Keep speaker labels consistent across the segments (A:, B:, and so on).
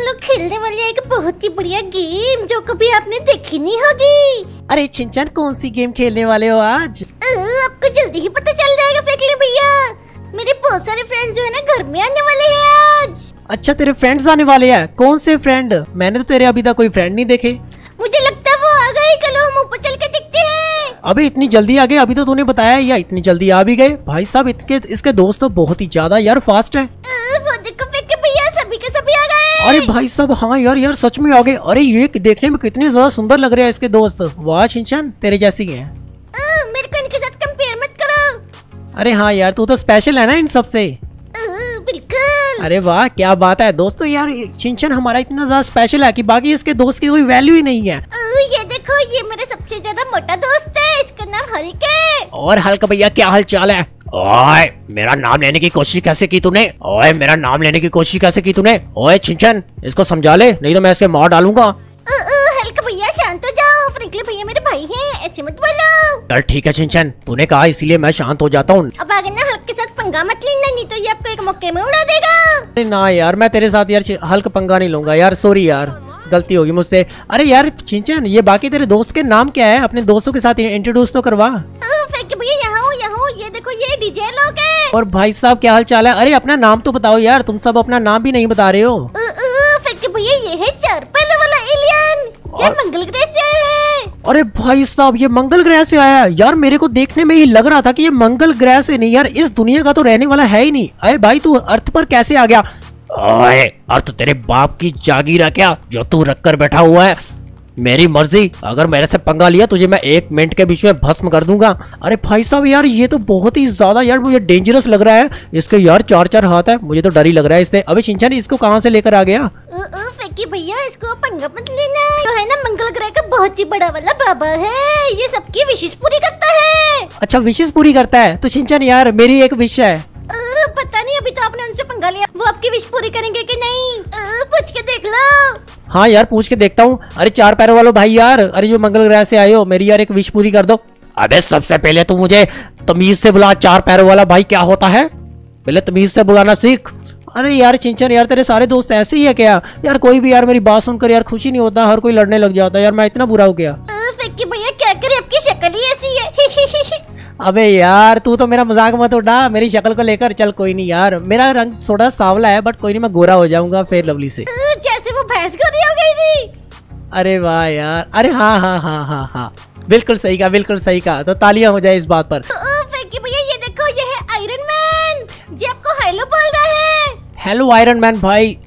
A: लोग खेलने वाले हैं एक बहुत ही बढ़िया गेम जो कभी आपने देखी नहीं होगी।
B: अरे छिंचन, कौन सी गेम खेलने वाले हो आज?
A: आपको जल्दी ही पता चल जाएगा फ्रैंकलिन भैया। मेरे बहुत सारे फ्रेंड्स जो है ना घर में आने वाले हैं आज।
B: अच्छा, तेरे फ्रेंड्स आने वाले हैं? कौन से फ्रेंड? मैंने तो तेरे अभी तक कोई फ्रेंड नहीं देखे।
A: मुझे लगता है वो आ गए। चलो हम ऊपर चल के देखते हैं।
B: अबे इतनी जल्दी आ गए? अभी तो तूने बताया या इतनी जल्दी आ भी गए? भाई साहब, इसके दोस्त तो बहुत ही ज्यादा यार फास्ट है।
A: वो देखो फ्रैंकलिन भैया, सभी के सभी आ गए।
B: अरे भाई साहब, हाँ यार सच में आ गए। अरे ये देखने में कितने ज्यादा सुंदर लग रहे हैं इसके दोस्त। वाह छिंचन, तेरे जैसी है।
A: मेरे को इनके साथ कंपेयर मत करो।
B: अरे हाँ यार, तू तो स्पेशल है ना इन सबसे।
A: बिल्कुल।
B: अरे वाह, क्या बात है दोस्तों। यार छिंचन हमारा इतना ज्यादा स्पेशल है कि बाकी इसके दोस्त की कोई वैल्यू ही नहीं है।
A: ये देखो, ये मेरा सबसे ज्यादा मोटा दोस्त है। इसका नाम हल्क है।
B: और हल्क भैया, क्या हाल चाल है?
C: ओए, मेरा नाम लेने की कोशिश कैसे की तूने? ओए, मेरा नाम लेने की कोशिश कैसे की तूने? ओए छिंचन, इसको समझा ले, नहीं तो मैं इसके मार डालूंगा।
A: हल्क भैया शांत हो जाओ। फ्रैंकलिन भैया मेरे भाई हैं, ऐसे मत बोलो।
C: चल ठीक है छिंचन, तूने कहा इसीलिए मैं शांत हो जाता हूँ।
A: अब आगे ना हल्क के साथ पंगा मत लेना, नहीं तो ये आपको एक मौके में उड़ा देगा।
B: अरे ना यार, मैं तेरे साथ यार हल्क पंगा नहीं लूंगा यार। सॉरी यार, गलती होगी मुझसे। अरे यार छिंचन, ये बाकी तेरे दोस्त के नाम क्या है? अपने दोस्तों के साथ इंट्रोड्यूस तो करवा।
A: फ्रैंकलिन भैया यहाँ हूँ। ये देखो, ये डीजे लोग हैं।
B: और भाई साहब, क्या हाल चाल है? अरे अपना नाम तो बताओ यार, तुम सब अपना नाम भी नहीं बता रहे हो।
A: फ्रैंकलिन भैया, ये है 4 पैरों वाला एलियन जो मंगल ग्रह से है।
B: अरे भाई साहब, ये मंगल ग्रह से आया है यार। मेरे को देखने में ही लग रहा था कि ये मंगल ग्रह से नहीं यार, इस दुनिया का तो रहने वाला है ही नहीं। अरे भाई, तू अर्थ पर कैसे आ गया?
C: ओए, अर्थ तेरे बाप की जागीर है क्या जो तू रख कर बैठा हुआ है? मेरी मर्जी, अगर मेरे से पंगा लिया तुझे मैं 1 मिनट के बीच में भस्म कर दूंगा।
B: अरे भाई साहब यार, ये तो बहुत ही ज्यादा यार मुझे डेंजरस लग रहा है। इसके यार 4 हाथ है, मुझे तो डर ही लग रहा है इससे। अबे छिंचन, इसको कहाँ से लेकर आ गया?
A: फ्रैंकलिन भैया, इसको पंगा मत लेना। तो है ना, मंगल ग्रह का बहुत ही बड़ा वाला बाबा है। ये सबकी विशेष पूरी करता है।
B: अच्छा, विशेष पूरी करता है? तो छिंचन यार, मेरी एक विश है।
A: पता नहीं, अभी तो आपने उनसे पंगा लिया, वो आपकी विश पूरी करेंगे कि नहीं? पूछ के देख लो।
B: हाँ यार, पूछ के देखता हूँ। अरे 4 पैरों वालों भाई यार, अरे जो मंगल ग्रह से आए हो, मेरी यार एक विश पूरी कर दो।
C: अबे सबसे पहले तू मुझे तमीज से बुला। 4 पैरों वाला भाई क्या होता है? पहले तमीज से बुलाना सीख।
B: अरे यार छिंचन, यार तेरे सारे दोस्त ऐसे ही है क्या? यार कोई भी यार मेरी बात सुनकर यार खुशी नहीं होता, हर कोई लड़ने लग जाता है यार। मैं इतना बुरा हो गया।
A: फ्रैंकलिन भैया, क्या करे, आपकी शक्ल ही ऐसी है।
B: अबे यार, तू तो मेरा मजाक मत उड़ा मेरी शक्ल को लेकर। चल कोई नहीं यार, मेरा रंग थोड़ा सांवला है, बट कोई नहीं, मैं गोरा हो जाऊंगा फेयर लवली से।
A: जैसे वो भैंस गोरी हो गई थी।
B: अरे वाह यार। अरे हाँ हाँ हाँ हाँ हाँ, बिल्कुल सही कहा, बिल्कुल सही कहा। तो तालियां हो जाए इस बात पर।
A: फ्रैंकलिन भैया, ये देखो, ये है आयरन मैन जी आपको हेलो बोल रहा है।
B: हेलो आयरन मैन भाई।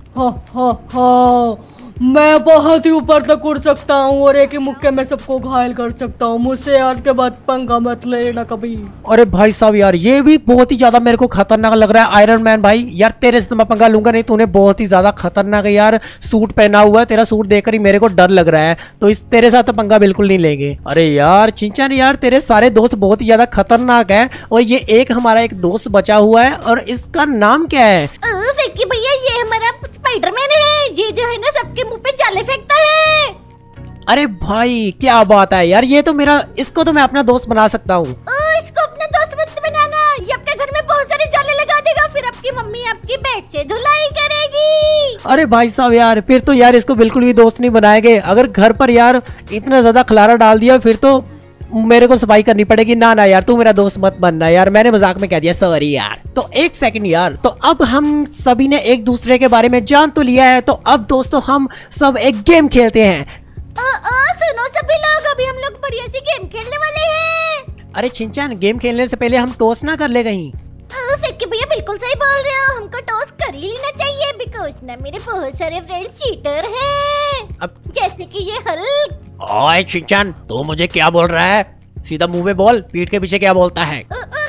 D: हाँ, मैं बहुत ही ऊपर तक उड़ सकता हूँ और एक ही मुक्के में सबको घायल कर सकता हूँ। मुझसे आज के बाद पंगा मत लेना कभी।
B: अरे भाई साहब यार, ये भी बहुत ही ज्यादा मेरे को खतरनाक लग रहा है आयरन मैन भाई। यार तेरे से तो मैं पंगा लूंगा नहीं, तूने बहुत ही ज्यादा खतरनाक यार सूट पहना हुआ है। तेरा सूट देखकर ही मेरे को डर लग रहा है, तो इस तेरे साथ तो पंगा बिल्कुल नहीं लेंगे। अरे यार छिंचन, यार तेरे सारे दोस्त बहुत ही ज्यादा खतरनाक है, और ये एक हमारा एक दोस्त बचा हुआ है, और इसका नाम क्या है?
A: फ्रैंकलिन भैया, ये हमारा स्पाइडरमैन है। ये जो है ना, सबके मुंह पे जाले फेंकता है।
B: अरे भाई क्या बात है यार, ये तो मेरा, इसको तो मैं अपना दोस्त बना सकता हूँ।
A: इसको अपना दोस्त मत बनाना, ये आपके घर में बहुत सारे जाले लगा देगा, फिर आपकी मम्मी आपकी बेड से धुलाई करेगी।
B: अरे भाई साहब यार, फिर तो यार इसको बिल्कुल भी दोस्त नहीं बनाएंगे। अगर घर पर यार इतना ज्यादा खलारा डाल दिया, फिर तो मेरे को सफाई करनी पड़ेगी। ना ना यार, तू मेरा दोस्त मत बनना यार, मैंने मजाक में कह दिया, सॉरी यार। तो 1 सेकंड यार, तो अब हम सभी ने एक दूसरे के बारे में जान तो लिया है, तो अब दोस्तों हम सब एक गेम खेलते हैं।
A: सुनो सभी लोग, अभी हम लोग बढ़िया सी गेम खेलने वाले हैं।
B: अरे छिंचन, गेम खेलने से पहले हम टॉस ना कर ले कहीं?
A: फ्रैंकलिन भैया बिल्कुल सही बोल रहे हो, हमको टॉस कर ही लेना चाहिए, बिकॉज ना मेरे बहुत सारे फ्रेंड्स चीटर हैं।
B: अब
A: जैसे कि ये हल्क।
C: ओए छिंचन, तू मुझे क्या बोल रहा है? सीधा मुंह में बोल, पीठ के पीछे क्या बोलता है?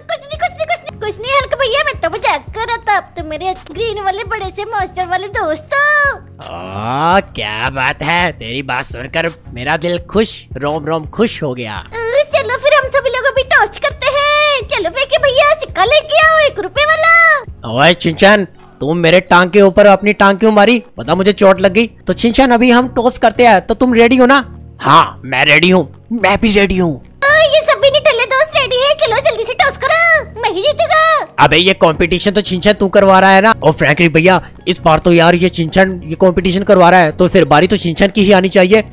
A: कुछ नहीं हल्क भैया, मैं तो मजाक कर रहा था। अब तो मेरे ग्रीन वाले बड़े से मॉन्स्टर वाले दोस्त हो।
C: क्या बात है, तेरी बात सुनकर मेरा दिल खुश, रोम रोम खुश हो गया।
A: चलो फिर हम सभी लोग अभी टॉस करते हैं। चलो फ्रैंकलिन भैया, सिक्का लेके आओ 1 रुपए वाला।
C: ओए छिंचन, तुम मेरे टांग के ऊपर अपनी टांग क्यों मारी? बता, मुझे चोट लग गई।
B: तो छिंचन, अभी हम टॉस करते हैं, तो तुम रेडी हो ना?
C: हाँ मैं रेडी हूँ, मैं भी रेडी हूँ।
A: ये सभी निठल्ले दोस्त रेडी है। चलो जल्दी से टॉस करो, मैं ही जीतूंगा।
C: अबे ये कंपटीशन तो छिंचन तू करवा रहा है ना। और फ्रैंकली भैया इस बार तो यार ये छिंचन ये कंपटीशन करवा रहा है, तो फिर बारी तो छिंचन की ही आनी चाहिए।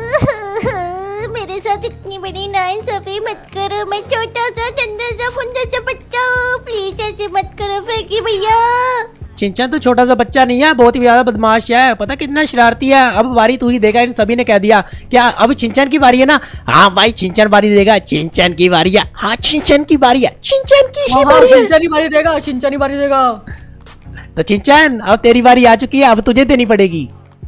A: मेरे साथ इतनी बड़ी नाइंसाफी मत करो। मैं छोटा सा चंदा सा फुंदा सा बच्चा हूँ, प्लीज ऐसे मत करो फ्रैंकली भैया।
B: छिंचन तो छोटा सा बच्चा नहीं है, बहुत ही ज्यादा बदमाश है, पता कितना शरारती है। अब बारी तू ही देगा, इन सभी ने कह दिया। क्या अब छिंचन की बारी है ना? हाँ भाई छिंचन बारी देगा, छिंचन की बारी है। हाँ छिंचन की बारी है, छिंचन की ही बारी है।
D: शिनचैन ही बारी देगा, शिनचैन ही बारी देगा।
B: तो छिंचन अब तेरी बारी आ चुकी है, अब तुझे देनी पड़ेगी।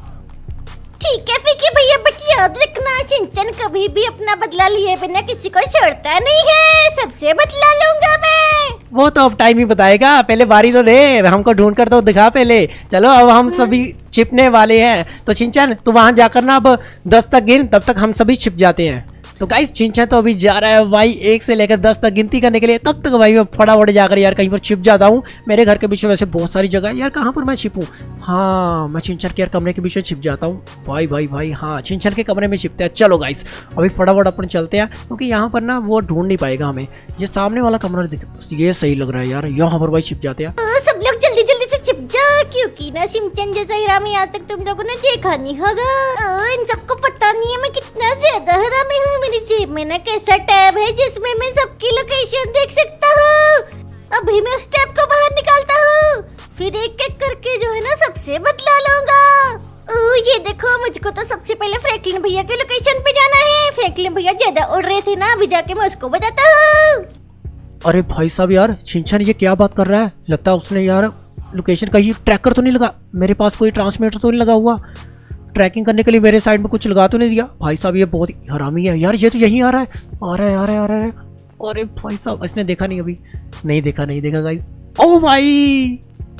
A: ठीक है फ्रैंकली भैया, बट याद रखना शिनचैन कभी भी अपना बदला लिए बिना किसी को छोड़ता नहीं है। सबसे बदला लूंगा मैं।
B: वो तो अब टाइम ही बताएगा, पहले बारी तो दे, हमको ढूंढ कर तो दिखा पहले। चलो अब हम सभी छिपने वाले हैं, तो छिंचन तू वहां जाकर ना अब 10 तक गिन, तब तक हम सभी छिप जाते हैं। तो गाइस छिंचन तो अभी जा रहा है भाई 1 से लेकर 10 तक गिनती करने के लिए। तब तक भाई मैं फटाफट जाकर यार कहीं पर छिप जाता हूँ। मेरे घर के बीच में वैसे बहुत सारी जगह है यार, कहाँ पर मैं छिपूँ? हाँ मैं छिंचन के यार कमरे के बीच में छिप जाता हूँ। भाई भाई भाई हाँ छिंचन के कमरे में छिपते हैं। चलो गाइस अभी फटाफट अपन चलते हैं, क्योंकि यहाँ पर ना वो ढूंढ नहीं पाएगा हमें। ये सामने वाला कमरा ये सही लग रहा है यार, यहाँ पर भाई छिप जाते हैं।
A: सब लोग जल्दी जल्दी से छिप जाओ, क्योंकि ना शिनचैन जैसा हरामी आज तक तुम लोगों ने देखा नहीं होगा। इन सबको पता नहीं है मैं कितना ज्यादा हरामी हूँ। मेरी जेब में ना कैसा टैब है जिसमें मैं सबकी लोकेशन देख सकता हूँ। अभी मैं उस टैब को बाहर निकालता हूँ, फिर एक एक करके जो है ना सबसे बदला लूंगा। ये देखो, मुझको तो सबसे पहले फ्रैंकलिन भैया के लोकेशन पे जाना है। फ्रैंकलिन भैया ज्यादा उड़ रहे थे ना, अभी जाके मैं उसको बताता हूँ।
B: अरे भाई साहब यार छिंचन ये क्या बात कर रहा है? लगता है उसने यार लोकेशन का ही ट्रैकर तो नहीं लगा, मेरे पास कोई ट्रांसमीटर तो नहीं लगा हुआ, ट्रैकिंग करने के लिए मेरे साइड में कुछ लगा तो नहीं दिया। भाई साहब ये बहुत ही हरामी है यार, ये तो यहीं आ रहा है, आ रहा है आ रहा है आ रहा है। अरे भाई साहब इसने देखा नहीं, अभी नहीं देखा गाइस। ओ भाई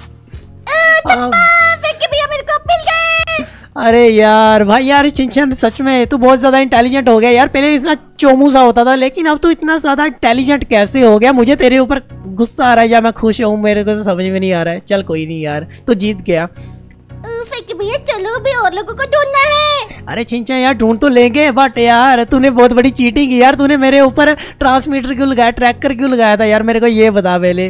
A: भैया मेरे को मिल गए।
B: अरे यार भाई यार छिंचन सच में तू बहुत ज्यादा इंटेलिजेंट हो गया यार। पहले इतना चोमू सा होता था, लेकिन अब तू इतना ज्यादा इंटेलिजेंट कैसे हो गया? मुझे तेरे ऊपर गुस्सा आ रहा है या मैं खुश हूँ, मेरे को तो समझ में नहीं आ रहा है। चल कोई नहीं यार, तू जीत गया।
A: भैया चलो भी और लोगों को ढूंढना है।
B: अरे छिंचन यार ढूंढ तो लेंगे, बट यार तूने बहुत बड़ी चीटिंग की यार। तूने मेरे ऊपर ट्रांसमीटर क्यों लगाया, ट्रैकर क्यों लगाया था यार? मेरे को ये बता पहले।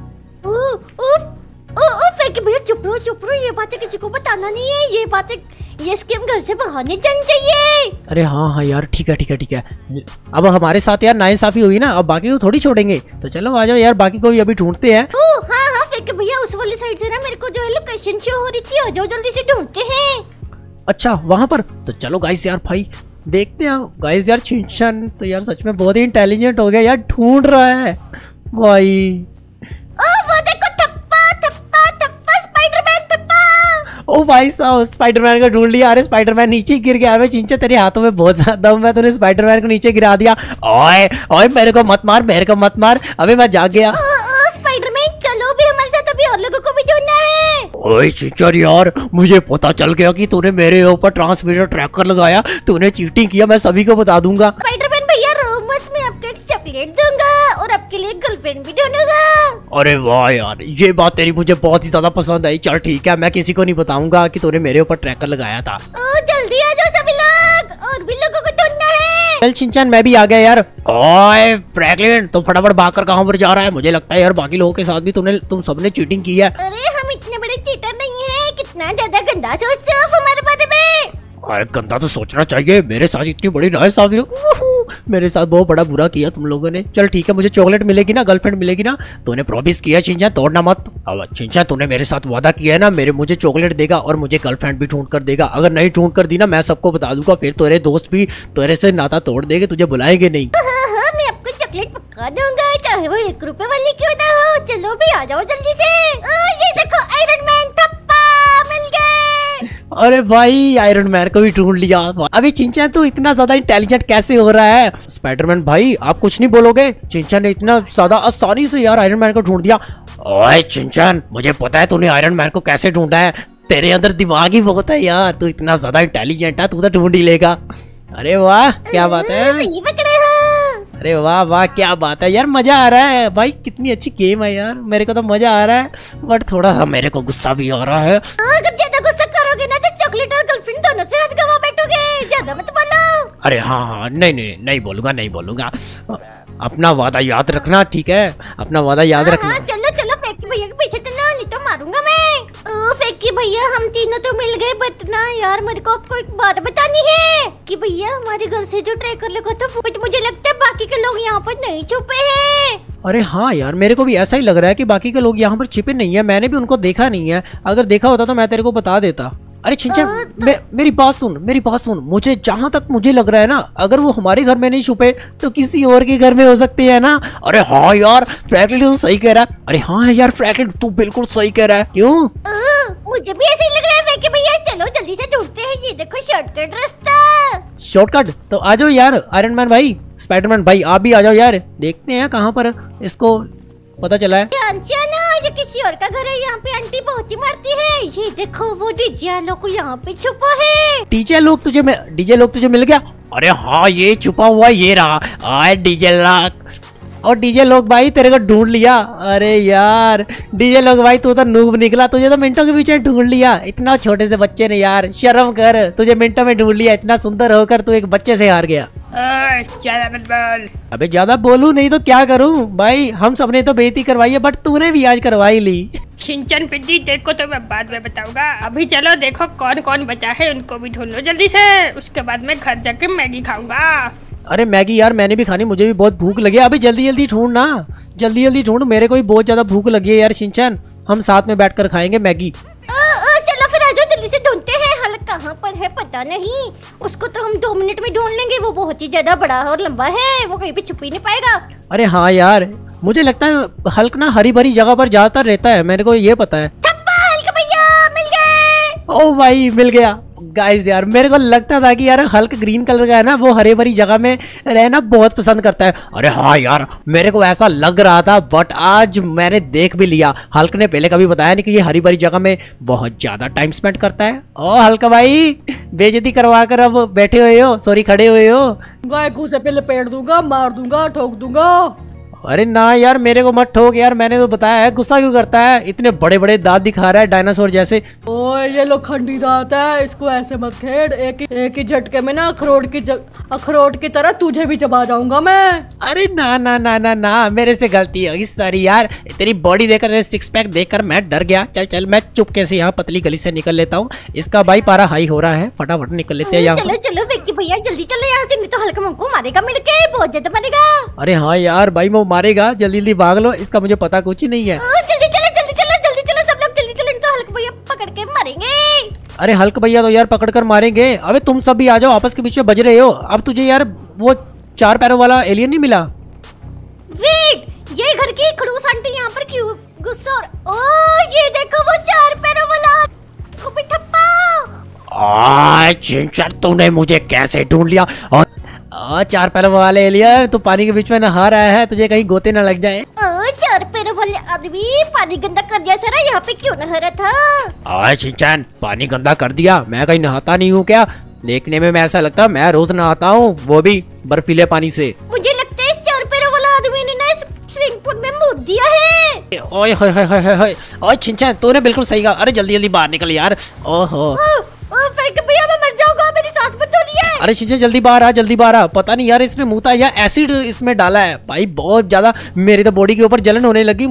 A: भैया चुप रहो, ये बातें किसी को बताना नहीं है। ये बातें ये स्कीम घर से बाहर नहीं जानी चाहिए।
B: अरे हाँ यार ठीक है। अब हमारे साथ यार नाइंसाफी हुई ना, अब बाकी को थोड़ी छोड़ेंगे। तो चलो आ जाओ यार, बाकी को भी अभी ढूंढते हैं।
A: हाँ भैया उस वाली साइड से ना मेरे को जो है लोकेशन शो हो रही थी, आ जाओ जल्दी से ढूंढते हैं।
B: अच्छा वहां पर, तो चलो गाइस यार भाई देखते हैं। गाइस यार छिंचन तो यार सच में बहुत ही इंटेलिजेंट हो गया यार, ढूंढ रहा है भाई।
A: वो देखो थप्पा स्पाइडरमैन थप्पा।
B: ओ भाई साहब स्पाइडरमैन को ढूंढ लिया। अरे स्पाइडरमैन नीचे गिर गया। अरे छिंचन तेरे हाथों में बहुत ज्यादा दम है, तूने स्पाइडरमैन को नीचे गिरा दिया। ओए मेरे को मत मार। अबे मैं जाग गया।
A: स्पाइडरमैन चलो भी हमारे साथ, अभी और लोगों को भी ढूंढना है।
C: ओए छिंचन यार मुझे पता चल गया कि तूने मेरे ऊपर ट्रांसमीटर ट्रैकर लगाया, तूने चीटिंग किया, मैं सभी को बता दूंगा।
A: स्पाइडरमैन भैया रो मत, मैं आपको एक चॉकलेट दूंगा और आपके लिए गर्लफ्रेंड भी ढूंढूंगा।
C: अरे वाह यार ये बात तेरी मुझे बहुत ही ज्यादा पसंद आई। चल ठीक है, मैं किसी को नहीं बताऊंगा कि तूने मेरे ऊपर ट्रैकर लगाया था।
A: जल्दी आ जाओ सभी लोग, और भी लोगों को ढूंढना है।
B: चल छिंचन मैं भी आ गया यार।
C: ओए फ्रैंकलिन तो फटाफट भागकर कहाँ पर जा रहा है? मुझे लगता है यार बाकी लोगों के साथ भी तुम सबने चीटिंग की है।
A: अरे हम इतने बड़े चीटर नहीं है, कितना ज्यादा गंदा सोचते हो आप हमारे बारे में।
C: अरे गंदा तो सोचना चाहिए, मेरे साथ इतनी बड़ी नाइंसाफी,
B: मेरे साथ बहुत बड़ा बुरा किया तुम लोगों ने। चल ठीक है, मुझे चॉकलेट मिलेगी ना, गर्लफ्रेंड मिलेगी ना?
C: तूने प्रॉमिस किया छिंचन, तोड़ना मत। अब छिंचन तूने मेरे साथ वादा किया है ना, मुझे चॉकलेट देगा और मुझे गर्लफ्रेंड भी ढूंढ कर देगा। अगर नहीं ढूंढ कर दी ना मैं सबको बता दूंगा, फिर तेरे दोस्त भी तेरे से नाता तोड़ देंगे, तुझे बुलाएंगे नहीं।
A: हाँ, मैं आपको चॉकलेट पक्का दूंगा, चाहे वो 1 रुपए वाली क्यों ना हो। चलो भी आ जाओ जल्दी से। ये देखो आयरन मैन थप्पा मिल गए।
B: अरे भाई आयरन मैन को भी ढूंढ लिया। अभी छिंचन तू इतना ज्यादा इंटेलिजेंट कैसे हो रहा है?
C: स्पाइडरमैन भाई आप कुछ नहीं बोलोगे? छिंचन ने इतना ज्यादा आसानी से यार आयरन मैन को ढूंढ दिया। ओए छिंचन मुझे पता है तूने आयरन मैन को कैसे ढूंढा है, तेरे अंदर दिमाग ही बहुत है यार, तू इतना ज्यादा इंटेलिजेंट है, तू तो ढूंढ ही लेगा। अरे वाह क्या बात है।
A: सही पकड़े हो।
B: अरे वाह क्या बात है यार, मजा आ रहा है भाई, कितनी अच्छी गेम है यार, मेरे को तो मजा आ रहा है, बट थोड़ा सा मेरे को गुस्सा भी आ रहा है।
A: अगर ज्यादा गुस्सा करोगे ना तो चॉकलेट और गर्लफ्रेंड दोनों से हाथ गवा बैठोगे। ज्यादा मत बोलो।
C: अरे हाँ नहीं बोलूंगा। अपना वादा याद रखना, ठीक है? अपना वादा याद रखना।
A: चलो बट ना यार मेरे को आपको एक बात बतानी है कि भैया हमारे घर से जो ट्रैकर लगा था बट मुझे लगता है बाकी के लोग यहाँ पर नहीं छुपे हैं।
B: अरे हाँ यार, मेरे को भी ऐसा ही लग रहा है कि बाकी के लोग यहाँ पर छिपे नहीं है। मैंने भी उनको देखा नहीं है, अगर देखा होता तो मैं तेरे को बता देता। अरे छिंचन, मेरी बात सुन। मुझे जहाँ तक मुझे लग रहा है ना, अगर वो हमारे घर में नहीं छुपे तो किसी और के घर में हो सकते हैं ना। अरे हाँ यार, फ्रैंकलिन तो सही कह रहा है। अरे हाँ यार फ्रैंकलिन, तू बिल्कुल सही कह रहा है। क्यों?
A: मुझे भी ऐसे ही लग रहा है कि भैया चलो जल्दी से ढूंढते हैं, ये देखो शॉर्टकट रास्ता।
B: शॉर्टकट तो आ जाओ यार, आयरन मैन भाई, स्पाइडरमैन भाई, आप भी आ जाओ यार। देखते हैं कहाँ पर इसको पता चला है।
A: ये किसी और का घर है, यहाँ पे आंटी बहुत ही मारती है। ये देखो वो डीजे लोग यहाँ पे छुपा है।
B: डीजे लोग तुझे मिल गया? अरे हाँ, ये छुपा हुआ ये रहा। आए डीजे लोग, और डीजे लोग भाई तेरे को ढूंढ लिया। अरे यार डीजे लोग भाई, तू तो नूब निकला, तुझे तो मिनटों के पीछे ढूंढ लिया। इतना छोटे से बच्चे ने यार, शर्म कर, तुझे मिनटों में ढूंढ लिया। इतना सुंदर होकर तू एक बच्चे से हार गया।
C: ज्यादा मत बोल।
B: अबे ज्यादा बोलूं नहीं तो क्या करूं भाई, हम सबने तो बेइज्जती करवाई है, बट तूने भी आज करवाई ली।
C: छिंचन पिद्दी देखो तो मैं बाद में बताऊंगा। अभी चलो देखो कौन कौन बचा है, उनको भी ढूंढ लो जल्दी से। उसके बाद मैं घर जाके मैगी खाऊंगा।
B: अरे मैगी यार मैंने भी खानी, मुझे भी बहुत भूख लगी है। अभी जल्दी जल्दी ढूंढ ना, जल्दी ढूंढ, मेरे को भी बहुत ज्यादा भूख लगी है यार। शिनचैन, हम साथ में बैठकर खाएंगे मैगी।
A: चलो फिर आ जाओ, जल्दी से ढूंढते हैं। हल्क कहाँ पर है पता नहीं, उसको तो हम 2 मिनट में ढूंढ लेंगे। वो बहुत ही ज्यादा बड़ा और लंबा है, वो कहीं पे छुप ही नहीं पाएगा।
B: अरे हाँ यार, मुझे लगता है हल्क ना हरी भरी जगह पर ज्यादातर रहता है, मेरे को ये पता है।
A: हल्क भैया मिल गए।
B: ओ भाई मिल गया। गाइस यार मेरे को लगता था कि यार हल्क ग्रीन कलर का है ना, वो हरे भरी जगह में रहना बहुत पसंद करता है। अरे हाँ यार, मेरे को ऐसा लग रहा था, बट आज मैंने देख भी लिया। हल्क ने पहले कभी बताया नहीं कि ये हरी भरी जगह में बहुत ज्यादा टाइम स्पेंड करता है। ओ हल्क भाई, बेइज्जती करवा कर अब बैठे हुए हो, सॉरी खड़े हुए हो।
D: गाय को से पहले पेड़ दूंगा, मार दूंगा, ठोक दूंगा।
B: अरे ना यार, मेरे को मत ठोक यार, मैंने तो बताया है। गुस्सा क्यों करता है? इतने बड़े बड़े दांत दिखा रहा है डायनासोर जैसे।
D: ओए ये लो खंडी दांत है, इसको ऐसे मत खेड़। एक ही झटके में ना अखरोट की तरह तुझे भी चबा जाऊंगा मैं।
B: अरे ना ना ना ना ना, मेरे से गलती होगी सारी यार। तेरी बॉडी देखकर, तेरे सिक्स पैक देखकर मैं डर गया। चल चल, मैं चुपके से यहाँ पतली गली से निकल लेता हूँ। इसका भाई पारा हाई हो रहा है, फटाफट निकल लेते हैं यहाँ।
A: चलो चलो विक्की भैया जल्दी चलो यहाँ से, नहीं तो हल्क हमको मारेगा, मिल के बहुत ज्यादा मारेगा।
B: अरे हाँ यार भाई, वो मारेगा, जल्दी जल्दी भाग लो, इसका मुझे पता कुछ ही नहीं है।
A: जल्दी चलो सब लोग जल्दी चलो, नहीं तो हल्क भैया पकड़ के मारेंगे।
B: अरे हल्क भैया तो यार पकड़ कर मारेंगे। अबे तुम सब भी आ जाओ, आपस के बीच में बज रहे हो। अब तुझे यार वो 4 पैरों वाला एलियन नहीं मिला?
A: वेट, ये घर की खड़ूस आंटी यहाँ पर क्यों गुस्सा? ओ ये देखो वो 4 पैरों वाला को भी ठप्पा।
C: छिंचन, तूने मुझे कैसे ढूंढ लिया? और
B: 4 पैरों वाले एलियन, तू पानी के बीच में नहा रहा है, तुझे कहीं गोते न लग जाए।
A: 4 पैरों वाले आदमी, पानी गंदा कर दिया सारा, यहाँ पे क्यों नहा रहा था?
C: छिंचन, पानी गंदा कर दिया? मैं कहीं नहाता नहीं हूँ क्या? देखने में मैं ऐसा लगता मैं रोज नहाता हूँ, वो भी बर्फीले पानी से।
A: मुझे लगता है इस 4 पैरों वाला आदमी ने ना इस स्विमिंग पूल में मुड़ दिया है।
B: ओए होए होए होए होए, ओए छिंचन तूने बिल्कुल सही कहा। अरे जल्दी जल्दी बाहर निकल यार। ओहो
A: भैया मैं मर जाऊंगा, मेरी सांस बंद हो रही है।
B: अरे छिंचन जल्दी बाहर आ, जल्दी बाहर आ। पता नहीं यार इसमें मुता या एसिड इसमें डाला है भाई, बहुत ज्यादा मेरी तो बॉडी के ऊपर जलन होने लगी।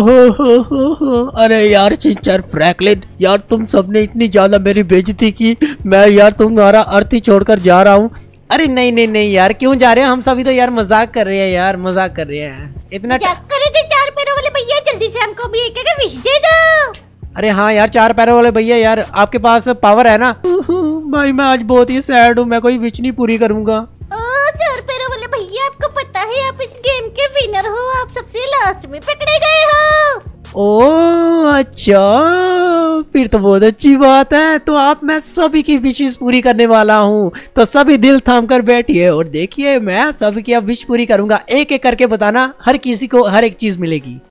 B: ओहो, अरे यार छिंचन, फ्रैंकलिन यार, तुम सबने इतनी ज्यादा मेरी बेइज्जती की, मैं यार तुम्हारा अर्थ ही छोड़कर जा रहा हूँ। अरे नहीं नहीं नहीं यार, क्यों जा रहे हैं? हम सभी तो यार मजाक कर रहे हैं यार, मजाक कर रहे हैं। इतना
A: मजाक कर रहे थे 4 पैरों वाले भैया, जल्दी से हमको भी एक विश दे दो।
B: अरे हाँ यार, 4 पैरों वाले भैया यार, आपके पास पावर है ना? भाई मैं आज बहुत ही सैड हूँ, मैं कोई विश नहीं पूरी करूंगा।
A: 4 पैरों वाले भैया, आपको पता है आप इस गेम के विनर हो, आप सबसे लास्ट में पकड़े गए हो।
B: ओह अच्छा, फिर तो बहुत अच्छी बात है। तो आप, मैं सभी की विशेष पूरी करने वाला हूँ, तो सभी दिल थाम कर बैठिए और देखिए मैं सभी की अब विश पूरी करूंगा। एक एक करके बताना, हर किसी को हर एक चीज मिलेगी।